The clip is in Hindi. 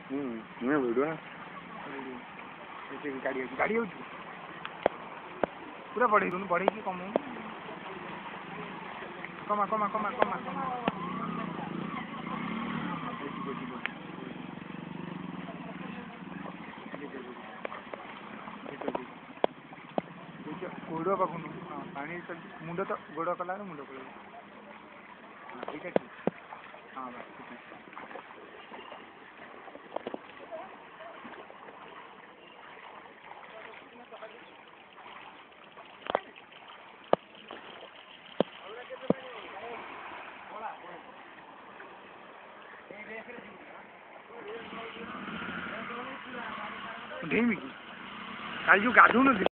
मैं वीडियो ना गाड़ी गाड़ी पूरा बढ़े बढ़े कि कम कमा कमा कमा कमा कमा गोड़ पाख पानी मुंड तो गोड़ कला मुंड पड़े हाँ ठीक है हाँ बस ठीक है ढेमी काल जो गाधु न